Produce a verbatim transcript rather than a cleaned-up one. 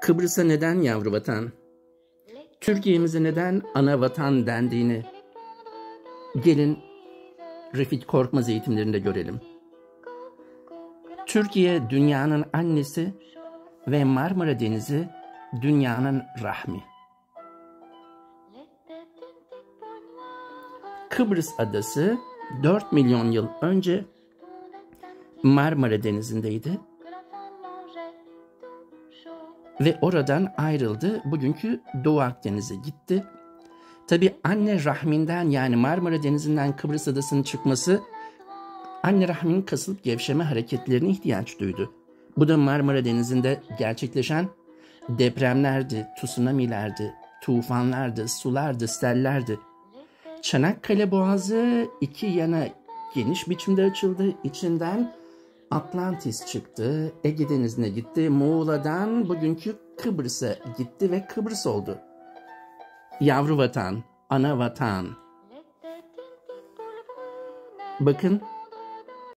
Kıbrıs'a neden yavru vatan, Türkiye'mize neden ana vatan dendiğini gelin Refik Korkmaz eğitimlerinde görelim. Türkiye dünyanın annesi ve Marmara Denizi dünyanın rahmi. Kıbrıs adası dört milyon yıl önce Marmara Denizi'ndeydi ve oradan ayrıldı. Bugünkü Doğu Akdeniz'e gitti. Tabi anne rahminden, yani Marmara Denizi'nden Kıbrıs adasının çıkması anne rahminin kasılıp gevşeme hareketlerine ihtiyaç duydu. Bu da Marmara Denizi'nde gerçekleşen depremlerdi, tsunamilerdi, tufanlardı, sulardı, sellerdi. Çanakkale Boğazı iki yana geniş biçimde açıldı. İçinden Atlantis çıktı, Ege Denizi'ne gitti, Muğla'dan bugünkü Kıbrıs'a gitti ve Kıbrıs oldu. Yavru vatan, ana vatan. Bakın,